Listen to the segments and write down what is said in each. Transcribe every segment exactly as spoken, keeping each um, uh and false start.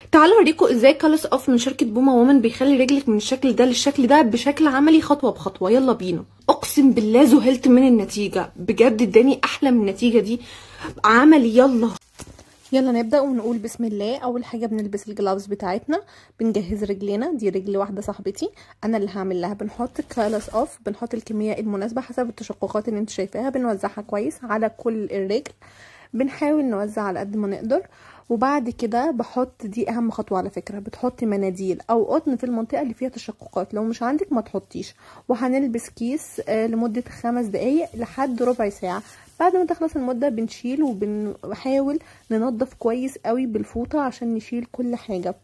تعالوا اوريكم ازاي كالس اوف من شركه بوما وومن بيخلي رجلك من الشكل ده للشكل ده بشكل عملي خطوه بخطوه. يلا بينا. اقسم بالله ذهلت من النتيجه، بجد اداني احلى من النتيجه دي عملي. يلا يلا نبدا ونقول بسم الله. اول حاجه بنلبس الجلافز بتاعتنا، بنجهز رجلينا. دي رجل واحده صاحبتي انا اللي هعمل لها. بنحط كالس اوف، بنحط الكميه المناسبه حسب التشققات اللي انت شايفاها، بنوزعها كويس على كل الرجل، بنحاول نوزع على قد ما نقدر. وبعد كده بحط، دي اهم خطوه على فكره، بتحطي مناديل او قطن في المنطقه اللي فيها تشققات، لو مش عندك ما تحطيش. وهنلبس كيس آه لمده خمس دقايق لحد ربع ساعه. بعد ما تخلص المده بنشيل وبنحاول ننظف كويس قوي بالفوطه عشان نشيل كل حاجه.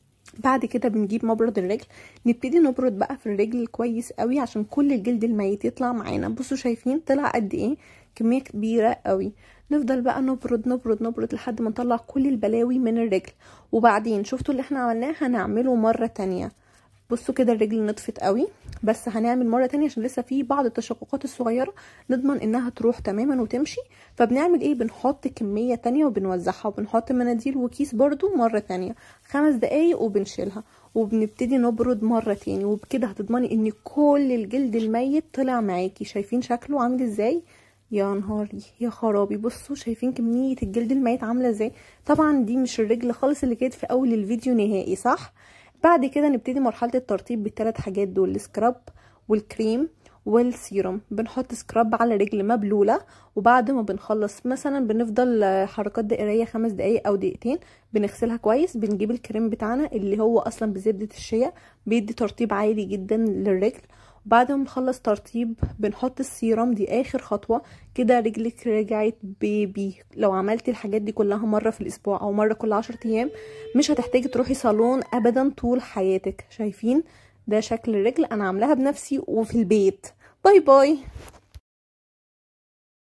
بعد كده بنجيب مبرد الرجل، نبتدي نبرد بقى في الرجل كويس قوي عشان كل الجلد الميت يطلع معانا. بصوا شايفين طلع قد ايه؟ كميه كبيره قوي. نفضل بقى نبرد نبرد نبرد لحد ما نطلع كل البلاوي من الرجل. وبعدين شفتوا اللي احنا عملناه هنعمله مره تانية. بصوا كده الرجل نطفت قوي، بس هنعمل مره تانية عشان لسه في بعض التشققات الصغيره نضمن انها تروح تماما وتمشي. فبنعمل ايه؟ بنحط كميه تانية وبنوزعها، وبنحط مناديل وكيس برضو مره تانية خمس دقايق وبنشيلها، وبنبتدي نبرد مره تاني. وبكده هتضمني ان كل الجلد الميت طلع معاكي. شايفين شكله عامل ازاي؟ يا نهاري يا خرابي، بصوا شايفين كميه الجلد الميت عامله ازاي؟ طبعا دي مش الرجل خالص اللي كانت في اول الفيديو نهائي، صح؟ بعد كده نبتدي مرحله الترطيب بالثلاث حاجات دول، السكراب والكريم والسيروم. بنحط سكراب على رجل مبلوله، وبعد ما بنخلص مثلا بنفضل حركات دائريه خمس دقايق او دقيقتين بنغسلها كويس. بنجيب الكريم بتاعنا اللي هو اصلا بزبده الشيا، بيدي ترطيب عالي جدا للرجل. بعد ما بنخلص ترطيب بنحط السيرم، دي اخر خطوه. كده رجلك رجعت بيبي. لو عملتي الحاجات دي كلها مره في الاسبوع او مره كل عشر ايام مش هتحتاجي تروحي صالون ابدا طول حياتك. شايفين ده شكل الرجل انا عاملاها بنفسي وفي البيت. باي باي.